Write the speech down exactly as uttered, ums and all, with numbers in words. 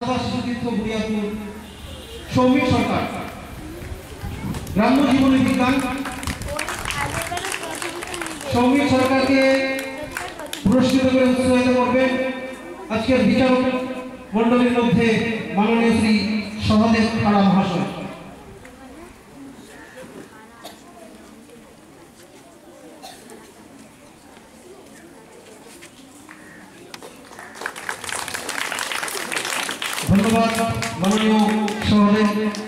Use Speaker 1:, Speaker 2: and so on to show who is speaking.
Speaker 1: শিশুতীর্থ বুনিয়াদপুর, সৌমিক সরকার গ্রাম্য জীবনী বিজ্ঞান। সৌমিক সরকারকে পুরস্কৃত করে উৎসাহিত করবেন আজকের বিচারক মণ্ডলীর মধ্যে মাননীয় শ্রী সহদেব খাড়া মহাশয়। ধন্যবাদ মাননীয় সহদেব।